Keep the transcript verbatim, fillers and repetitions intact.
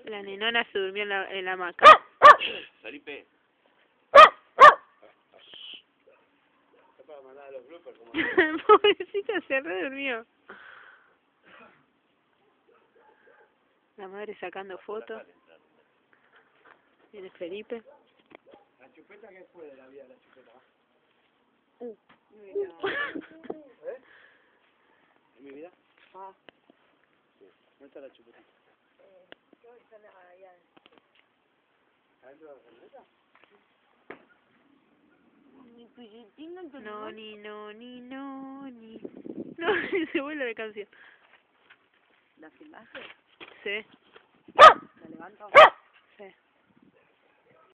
La nenona se durmió en la, en la hamaca. Felipe. Para mandar a los bloopers como... Pobrecita, se re durmió. La madre sacando fotos. Viene Felipe. ¿La chupeta qué fue de la vida de la chupeta? Uh. ¿Eh? ¿En mi vida? Ah. Sí. ¿Dónde está la chupeta? Eh, creo que están allá. ¿Adentro de la camioneta? No, ni, no, ni, no, ni. No, se vuelve de canción. ¿La filmaste? Sí. ¿La levanto? Sí.